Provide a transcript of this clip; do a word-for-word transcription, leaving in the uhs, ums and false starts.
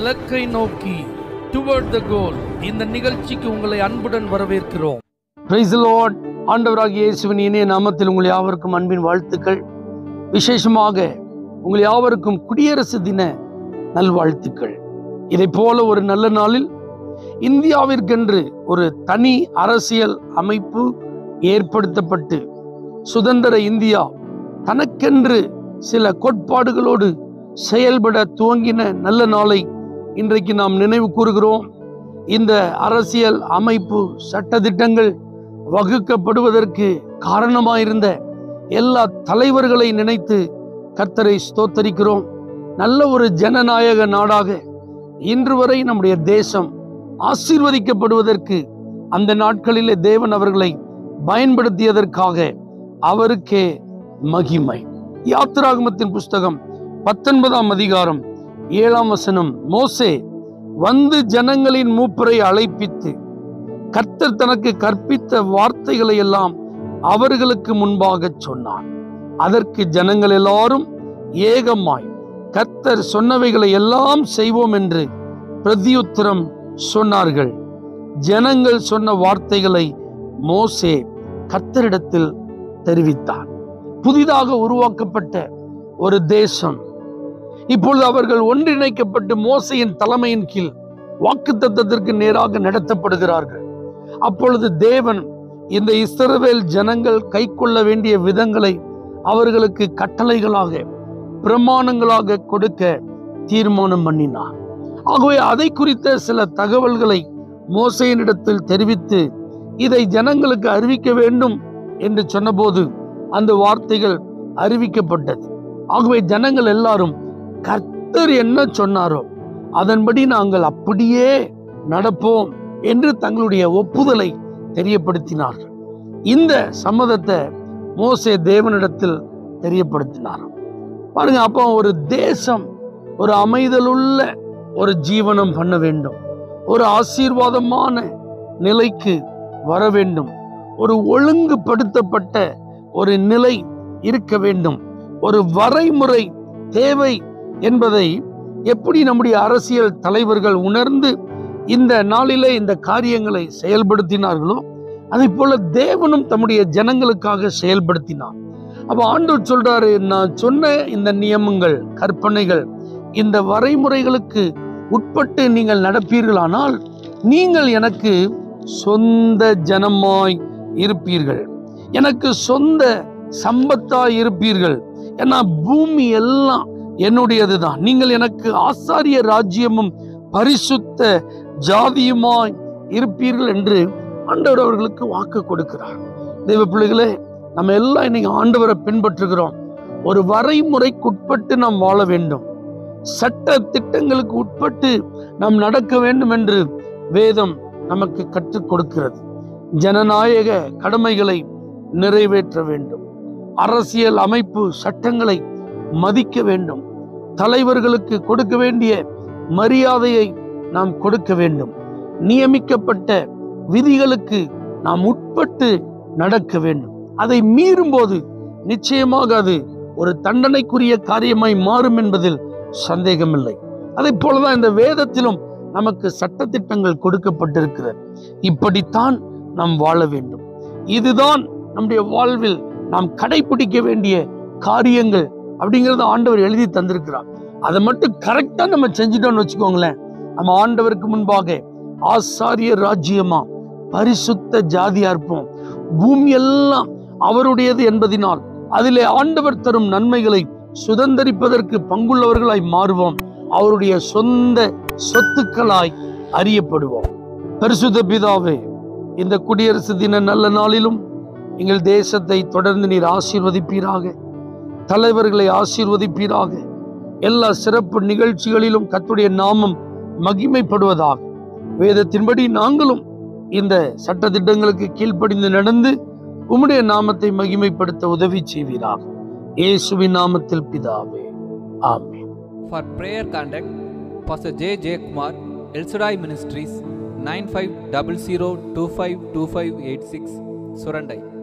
இலக்கை நோக்கி டுவர்ட் த கோல். இந்த நிகழ்ச்சிக்கு உங்களை அன்புடன் வரவேற்கிறோம். Praise the lord. ஆண்டவராகிய இயேசுவின் இனிய நாமத்தில் உங்கள் யாவருக்கும் அன்பின் வாழ்த்துக்கள். விசேஷமாக உங்கள் யாவருக்கும் குடியரசு தின நல்வாழ்த்துக்கள். இதை போல ஒரு நல்ல நாளில் இந்தியாவிற்கென்று ஒரு தனி அரசியல் அமைப்பு ஏற்படுத்தப்பட்டு சுதந்திர இந்தியா தனக்கென்று சில கோட்பாடுகளோடு செயல்பட துவங்கின நல்ல நாளை இன்றைக்கு நாம் நினைவு கூறுகிறோம். இந்த அரசியல் அமைப்பு சட்டதிட்டங்கள் வகுக்கப்படுவதற்கு காரணமாயிருந்த எல்லா தலைவர்களை நினைத்து கர்த்தரை ஸ்தோத்தரிக்கிறோம். நல்ல ஒரு ஜனநாயக நாடாக இன்று வரை நம்முடைய தேசம் ஆசீர்வதிக்கப்படுவதற்கு அந்த நாட்களிலே தேவன் அவர்களை பயன்படுத்தியதற்காக அவருக்கே மகிமை. யாத்திராகமத்தின் புஸ்தகம் பத்தொன்பதாம் அதிகாரம் ஏழாம் வசனம். மோசே வந்து ஜனங்களின் மூப்பரை அழைப்பித்து கர்த்தர் தனக்கு கற்பித்த வார்த்தைகளை எல்லாம் அவர்களுக்கு முன்பாக சொன்னான். அதற்கு ஜனங்கள் எல்லாரும் ஏகமாய் கர்த்தர் சொன்னவைகளை எல்லாம் செய்வோம் என்று பிரதியுத்தரம் சொன்னார்கள். ஜனங்கள் சொன்ன வார்த்தைகளை மோசே கர்த்தரிடத்தில் தெரிவித்தார். புதிதாக உருவாக்கப்பட்ட ஒரு தேசம் இப்பொழுது அவர்கள் ஒன்றிணைக்கப்பட்டு மோசையின் தலைமையின் கீழ் வாக்குத்தத்தத்திற்கு நேராக நடத்தப்படுகிறார்கள். அப்பொழுது தேவன் இந்த இஸ்ரவேல் ஜனங்கள் கை கொள்ள வேண்டிய விதங்களை அவர்களுக்கு கட்டளைகளாக பிரமாணங்களாக கொடுக்க தீர்மானம் பண்ணினார். ஆகவே அதை குறித்த சில தகவல்களை மோசையினிடத்தில் தெரிவித்து இதை ஜனங்களுக்கு அறிவிக்க வேண்டும் என்று சொன்னபோது அந்த வார்த்தைகள் அறிவிக்கப்பட்டது. ஆகவே ஜனங்கள் எல்லாரும் கர்த்தர் என்ன சொன்னாரோ அதன்படி நாங்கள் அப்படியே நடப்போம் என்று தங்களுடைய ஒப்புதலை தெரியப்படுத்தினார்கள். இந்த சம்மதத்தை மோசே தேவனிடத்தில் தெரியப்படுத்தினார். பாருங்க, அப்போ ஒரு தேசம் ஒரு அமைதலுள்ள ஒரு ஜீவனம் பண்ண வேண்டும், ஒரு ஆசீர்வாதமான நிலைக்கு வர வேண்டும், ஒரு ஒழுங்குபடுத்தப்பட்ட ஒரு நிலை இருக்க வேண்டும், ஒரு வரைமுறை தேவை என்பதை எப்படி நம்முடைய அரசியல் தலைவர்கள் உணர்ந்து இந்த நாளிலே இந்த காரியங்களை செயல்படுத்தினார்களோ அதை போல தேவனும் தம்முடைய ஜனங்களுக்காக செயல்படுத்தினார். அப்ப ஆண்டவர் சொல்றாரு, நான் சொன்ன இந்த நியமங்கள் கற்பனைகள் இந்த வரைமுறைகளுக்கு உட்பட்டு நீங்கள் நடப்பீர்களானால் நீங்கள் எனக்கு சொந்த ஜனமாய் இருப்பீர்கள், எனக்கு சொந்த சம்பத்தாய் இருப்பீர்கள். ஏன்னா பூமி எல்லாம் என்னுடையதுதான். நீங்கள் எனக்கு ஆசாரிய ராஜ்யமும் பரிசுத்த ஜாதியுமாய் இருப்பீர்கள் என்று ஆண்டவர் அவர்களுக்கு வாக்கு கொடுக்கிறார். தெய்வ பிள்ளைகளே, நம்ம எல்லாம் இன்னைக்கு ஆண்டவரை பின்பற்றுகிறோம். ஒரு வரைமுறைக்குட்பட்டு நாம் வாழ வேண்டும், சட்ட திட்டங்களுக்கு உட்பட்டு நாம் நடக்க வேண்டும் என்று வேதம் நமக்கு கற்றுக் கொடுக்கிறது. ஜனநாயக கடமைகளை நிறைவேற்ற வேண்டும், அரசியல் அமைப்பு சட்டங்களை மதிக்க வேண்டும், தலைவர்களுக்கு கொடுக்க வேண்டிய மரியாதையை நாம் கொடுக்க வேண்டும், நியமிக்கப்பட்ட விதிகளுக்கு நாம் உட்பட்டு நடக்க வேண்டும். அதை மீறும் போது நிச்சயமாக அது ஒரு தண்டனைக்குரிய காரியமாய் மாறும் என்பதில் சந்தேகமில்லை. அதை போலதான் இந்த வேதத்திலும் நமக்கு சட்டத்திட்டங்கள் கொடுக்கப்பட்டிருக்கிறது. இப்படித்தான் நாம் வாழ வேண்டும், இதுதான் நம்முடைய வாழ்வில் நாம் கடைபிடிக்க வேண்டிய காரியங்கள் அப்படிங்கிறத ஆண்டவர் எழுதி தந்திருக்கிறார். அதை மட்டும் கரெக்டா நம்ம செஞ்சுட்டோம்னு வச்சுக்கோங்களேன், நம்ம ஆண்டவருக்கு முன்பாக ஆசாரிய ராஜ்யமா பரிசுத்த ஜாதியா இருப்போம். பூமி எல்லாம் அவருடையது என்பதினால் அதிலே ஆண்டவர் தரும் நன்மைகளை சுதந்திரிப்பதற்கு பங்குள்ளவர்களாய் மாறுவோம். அவருடைய சொந்த சொத்துக்களாய் அறியப்படுவோம். பரிசுத்த பிதாவே, இந்த குடியரசு தின நல்ல நாளிலும் எங்கள் தேசத்தை தொடர்ந்து நீர் ஆசீர்வதிப்பீராக, தலைவர்களை ஆசீர்வதிப்பீராக. எல்லா சிறப்பு நிகழ்ச்சிகளிலும் கர்த்தருடைய நாமம் மகிமைப்படுவதாக. வேதத்தின்படி நாங்களும் இந்த சட்ட திட்டங்களுக்கு கீழ்ப்படிந்து நடந்து உம்முடைய நாமத்தை மகிமைப்படுத்த உதவி செய்வீராக. இயேசுவின் நாமத்தில் பிதாவே, ஆமென். For prayer contact, Pastor J.Jeyakumar, El-Shaddai Ministries, nine five zero zero two five two five eight six, Surandai.